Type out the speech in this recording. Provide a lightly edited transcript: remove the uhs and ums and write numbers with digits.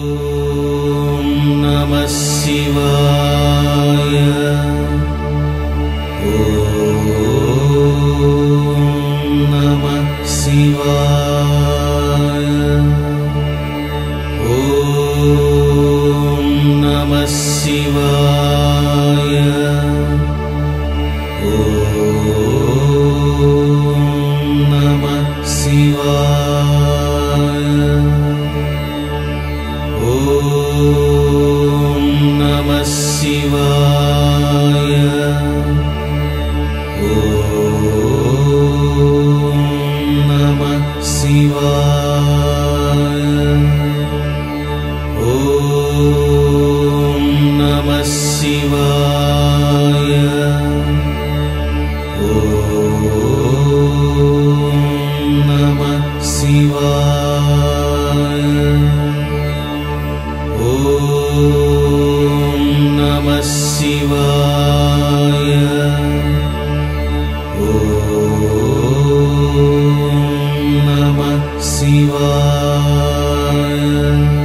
नमः शिवाय। नमः शिवाय। नमः शिवाय। नमः शिवाय। नमः शिवाय। नमः शिवाय। नमः शिवाय। नमः शिवाय। नमः शिवाय। नमः शिवाय।